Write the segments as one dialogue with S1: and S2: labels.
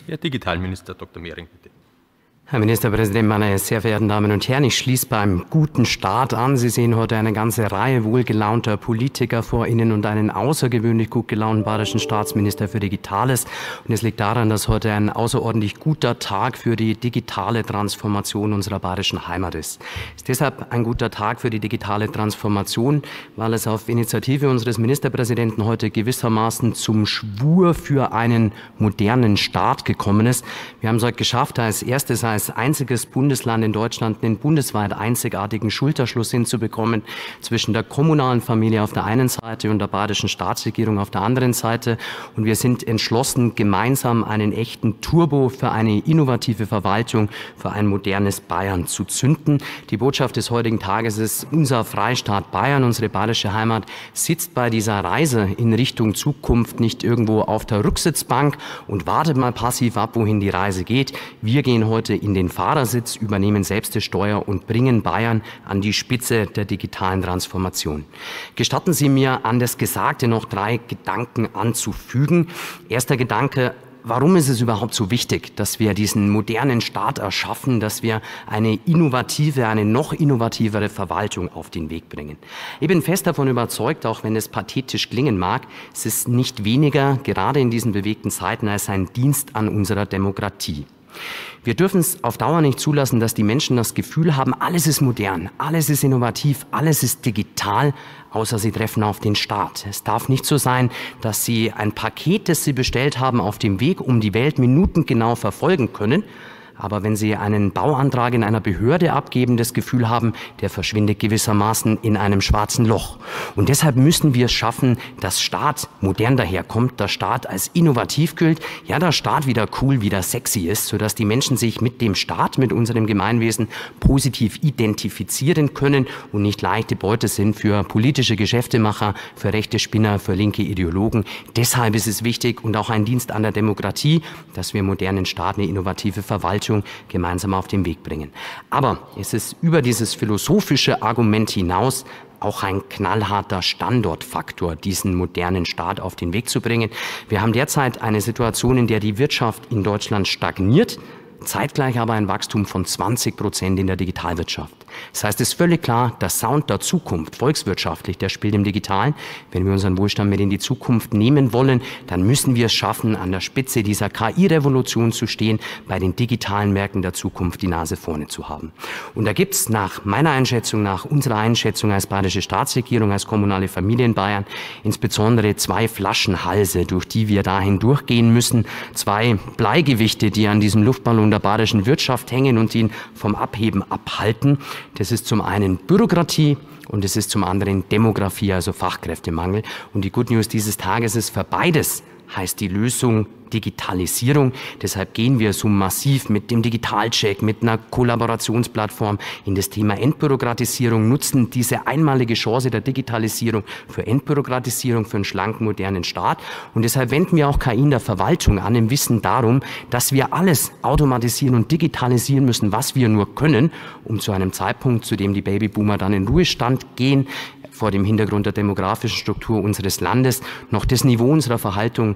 S1: Herr Digitalminister Dr. Mehring, bitte.
S2: Herr Ministerpräsident, meine sehr verehrten Damen und Herren, ich schließe beim guten Start an. Sie sehen heute eine ganze Reihe wohlgelaunter Politiker vor Ihnen und einen außergewöhnlich gut gelaunten bayerischen Staatsminister für Digitales. Und es liegt daran, dass heute ein außerordentlich guter Tag für die digitale Transformation unserer bayerischen Heimat ist. Es ist deshalb ein guter Tag für die digitale Transformation, weil es auf Initiative unseres Ministerpräsidenten heute gewissermaßen zum Schwur für einen modernen Staat gekommen ist. Wir haben es heute geschafft, als einziges Bundesland in Deutschland den bundesweit einzigartigen Schulterschluss hinzubekommen zwischen der kommunalen Familie auf der einen Seite und der bayerischen Staatsregierung auf der anderen Seite. Und wir sind entschlossen, gemeinsam einen echten Turbo für eine innovative Verwaltung, für ein modernes Bayern zu zünden. Die Botschaft des heutigen Tages ist, unser Freistaat Bayern, unsere bayerische Heimat, sitzt bei dieser Reise in Richtung Zukunft nicht irgendwo auf der Rücksitzbank und wartet mal passiv ab, wohin die Reise geht. Wir gehen heute in den Fahrersitz, übernehmen selbst die Steuer und bringen Bayern an die Spitze der digitalen Transformation. Gestatten Sie mir, an das Gesagte noch 3 Gedanken anzufügen. Erster Gedanke: Warum ist es überhaupt so wichtig, dass wir diesen modernen Staat erschaffen, dass wir eine noch innovativere Verwaltung auf den Weg bringen? Ich bin fest davon überzeugt, auch wenn es pathetisch klingen mag, es ist nicht weniger, gerade in diesen bewegten Zeiten, als ein Dienst an unserer Demokratie. Wir dürfen es auf Dauer nicht zulassen, dass die Menschen das Gefühl haben, alles ist modern, alles ist innovativ, alles ist digital, außer sie treffen auf den Staat. Es darf nicht so sein, dass sie ein Paket, das sie bestellt haben, auf dem Weg um die Welt minutengenau verfolgen können, aber wenn Sie einen Bauantrag in einer Behörde abgeben, das Gefühl haben, der verschwindet gewissermaßen in einem schwarzen Loch. Und deshalb müssen wir es schaffen, dass Staat modern daherkommt, dass Staat als innovativ gilt, ja, dass Staat wieder cool, wieder sexy ist, sodass die Menschen sich mit dem Staat, mit unserem Gemeinwesen positiv identifizieren können und nicht leichte Beute sind für politische Geschäftemacher, für rechte Spinner, für linke Ideologen. Deshalb ist es wichtig und auch ein Dienst an der Demokratie, dass wir modernen Staat eine innovative Verwaltung gemeinsam auf den Weg bringen. Aber es ist über dieses philosophische Argument hinaus auch ein knallharter Standortfaktor, diesen modernen Staat auf den Weg zu bringen. Wir haben derzeit eine Situation, in der die Wirtschaft in Deutschland stagniert, zeitgleich aber ein Wachstum von 20% in der Digitalwirtschaft. Das heißt, es ist völlig klar, der Sound der Zukunft, volkswirtschaftlich, der spielt im Digitalen. Wenn wir unseren Wohlstand mit in die Zukunft nehmen wollen, dann müssen wir es schaffen, an der Spitze dieser KI-Revolution zu stehen, bei den digitalen Märkten der Zukunft die Nase vorne zu haben. Und da gibt es nach meiner Einschätzung, nach unserer Einschätzung als bayerische Staatsregierung, als kommunale Familie in Bayern, insbesondere 2 Flaschenhalse, durch die wir dahin durchgehen müssen, 2 Bleigewichte, die an diesem Luftballon der bayerischen Wirtschaft hängen und ihn vom Abheben abhalten. Das ist zum einen Bürokratie und es ist zum anderen Demografie, also Fachkräftemangel. Und die Good News dieses Tages ist, für beides heißt die Lösung Digitalisierung. Deshalb gehen wir so massiv mit dem Digitalcheck, mit einer Kollaborationsplattform in das Thema Entbürokratisierung, nutzen diese einmalige Chance der Digitalisierung für Entbürokratisierung, für einen schlanken, modernen Staat. Und deshalb wenden wir auch KI in der Verwaltung an, im Wissen darum, dass wir alles automatisieren und digitalisieren müssen, was wir nur können, um zu einem Zeitpunkt, zu dem die Babyboomer dann in Ruhestand gehen, vor dem Hintergrund der demografischen Struktur unseres Landes noch das Niveau unserer Verwaltung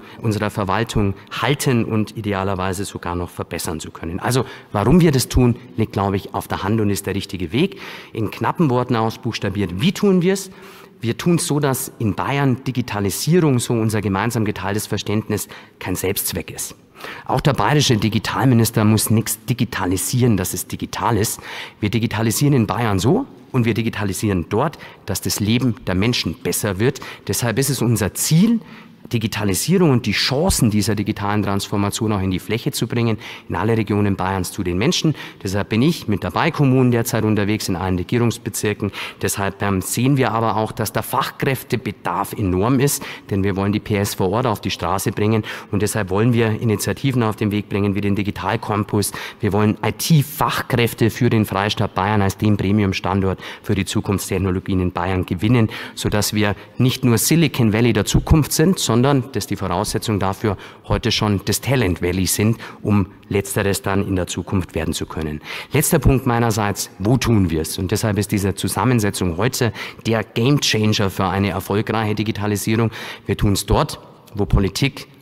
S2: halten und idealerweise sogar noch verbessern zu können. Also warum wir das tun, liegt, glaube ich, auf der Hand und ist der richtige Weg. In knappen Worten ausbuchstabiert, wie tun wir es? Wir tun es so, dass in Bayern Digitalisierung, so unser gemeinsam geteiltes Verständnis, kein Selbstzweck ist. Auch der bayerische Digitalminister muss nichts digitalisieren, dass es digital ist. Wir digitalisieren in Bayern so und wir digitalisieren dort, dass das Leben der Menschen besser wird. Deshalb ist es unser Ziel, Digitalisierung und die Chancen dieser digitalen Transformation auch in die Fläche zu bringen, in alle Regionen Bayerns zu den Menschen. Deshalb bin ich mit dabei Kommunen derzeit unterwegs in allen Regierungsbezirken. Deshalb sehen wir aber auch, dass der Fachkräftebedarf enorm ist, denn wir wollen die PS vor Ort auf die Straße bringen und deshalb wollen wir Initiativen auf den Weg bringen wie den Digital-Campus. Wir wollen IT-Fachkräfte für den Freistaat Bayern als den Premium-Standort für die Zukunftstechnologien in Bayern gewinnen, sodass wir nicht nur Silicon Valley der Zukunft sind, sondern dass die Voraussetzung dafür heute schon das Talent Valley sind, um Letzteres dann in der Zukunft werden zu können. Letzter Punkt meinerseits, wo tun wir es? Und deshalb ist diese Zusammensetzung heute der Gamechanger für eine erfolgreiche Digitalisierung. Wir tun es dort, wo Politik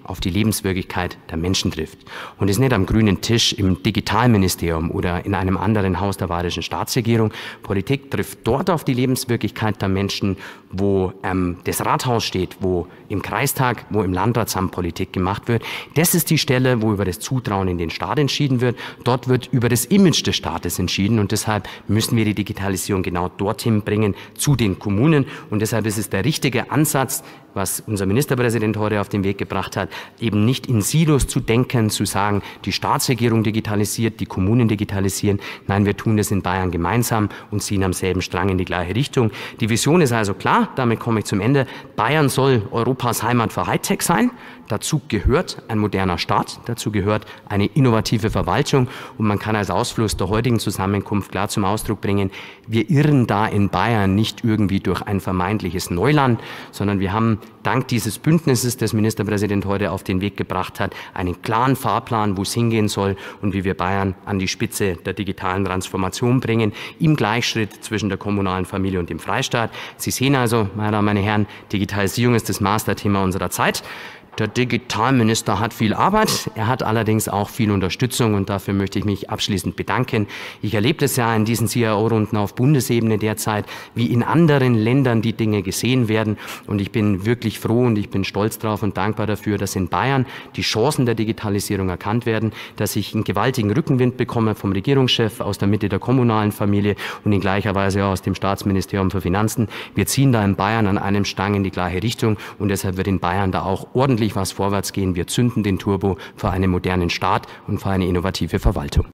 S2: auf die Lebenswirklichkeit der Menschen trifft. Und ist nicht am grünen Tisch im Digitalministerium oder in einem anderen Haus der bayerischen Staatsregierung. Politik trifft dort auf die Lebenswirklichkeit der Menschen, wo das Rathaus steht, wo im Kreistag, wo im Landratsamt Politik gemacht wird. Das ist die Stelle, wo über das Zutrauen in den Staat entschieden wird. Dort wird über das Image des Staates entschieden und deshalb müssen wir die Digitalisierung genau dorthin bringen, zu den Kommunen. Und deshalb ist es der richtige Ansatz, was unser Ministerpräsident heute auf den Weg gebracht hat, eben nicht in Silos zu denken, zu sagen, die Staatsregierung digitalisiert, die Kommunen digitalisieren. Nein, wir tun das in Bayern gemeinsam und ziehen am selben Strang in die gleiche Richtung. Die Vision ist also klar, damit komme ich zum Ende. Bayern soll Europas Heimat für Hightech sein. Dazu gehört ein moderner Staat, dazu gehört eine innovative Verwaltung und man kann als Ausfluss der heutigen Zusammenkunft klar zum Ausdruck bringen, wir irren da in Bayern nicht irgendwie durch ein vermeintliches Neuland, sondern wir haben dank dieses Bündnisses, das Ministerpräsident heute auf den Weg gebracht hat, einen klaren Fahrplan, wo es hingehen soll und wie wir Bayern an die Spitze der digitalen Transformation bringen, im Gleichschritt zwischen der kommunalen Familie und dem Freistaat. Sie sehen also, meine Damen, meine Herren, Digitalisierung ist das Masterthema unserer Zeit. Der Digitalminister hat viel Arbeit, er hat allerdings auch viel Unterstützung und dafür möchte ich mich abschließend bedanken. Ich erlebe das ja in diesen CIO-Runden auf Bundesebene derzeit, wie in anderen Ländern die Dinge gesehen werden und ich bin wirklich froh und ich bin stolz darauf und dankbar dafür, dass in Bayern die Chancen der Digitalisierung erkannt werden, dass ich einen gewaltigen Rückenwind bekomme vom Regierungschef, aus der Mitte der kommunalen Familie und in gleicher Weise auch aus dem Staatsministerium für Finanzen. Wir ziehen da in Bayern an einem Strang in die gleiche Richtung und deshalb wird in Bayern da auch ordentlich was vorwärts gehen. Wir zünden den Turbo für einen modernen Staat und für eine innovative Verwaltung.